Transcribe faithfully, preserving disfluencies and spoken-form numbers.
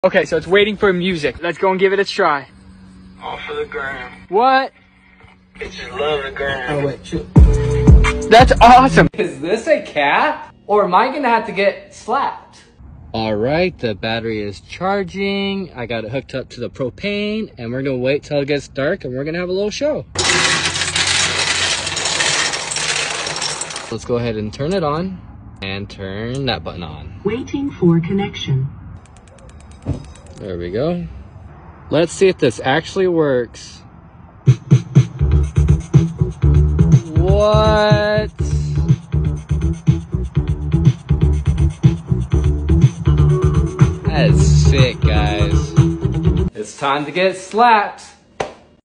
Okay, so it's waiting for music. Let's go and give it a try. All for the gram. What? Bitches love the gram. Oh wait, shoot. That's awesome. Is this a cat? Or am I gonna have to get slapped? All right, the battery is charging. I got it hooked up to the propane, and we're gonna wait till it gets dark, and we're gonna have a little show. Let's go ahead and turn it on, and turn that button on. Waiting for connection. There we go. Let's see if this actually works. What? That is sick, guys. It's time to get slapped.